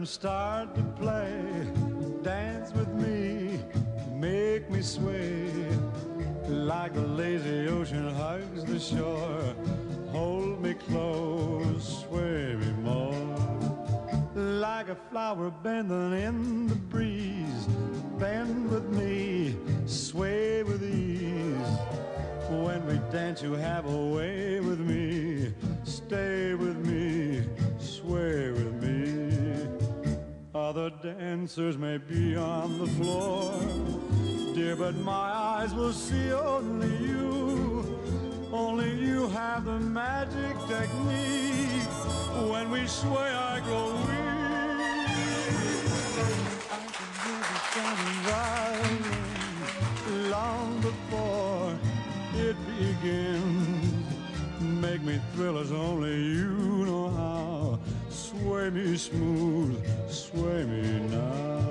rhythm start to play. Dance with me, make me sway. Like the lazy ocean hugs the shore. Hold me close, sway me more. Like a flower bending in the breeze. Bend with me, sway with ease. When we dance you have a way with me. Stay with me, sway with me. Other dancers may be on the floor, dear, but my eyes will see only you. Only you have the magic technique. When we sway I grow weak. I can hear the sound of violin long before it begins. Make me thrill as only you know how. Sway me smooth, sway me now.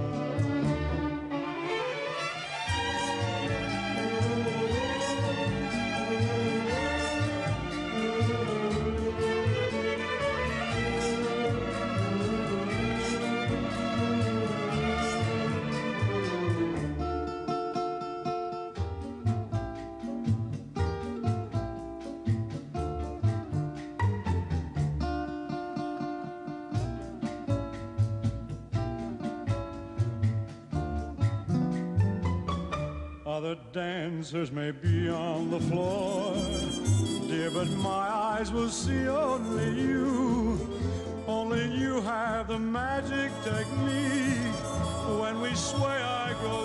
Other dancers may be on the floor, dear, but my eyes will see only you. Only you have the magic technique. When we sway I grow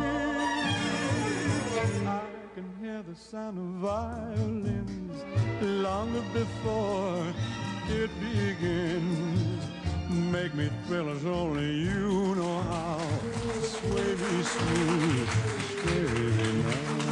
weak. I can hear the sound of violins long before it begins. Make me thrill as only you know how. Sway me smooth, sway me now.